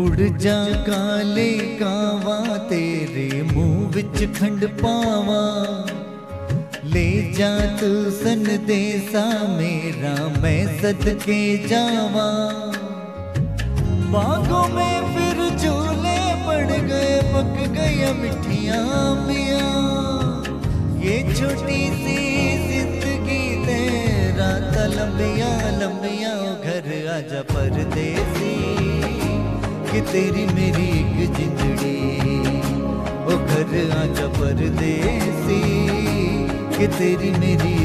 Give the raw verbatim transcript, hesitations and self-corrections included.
उड़ जा काले कावा तेरे मुंह विच खंड पावा, ले जा तू संदेसा मेरा मैं सदके जावा। बागों में फिर झूले पड़ गए, पक गया मिठिया मिया, ये छोटी सी जिंदगी तेरा था लंबिया लंबिया। घर आजा परदेसी कि तेरी मेरी एक जिंदड़ी, ओ घर आजा परदेसी कि तेरी मेरी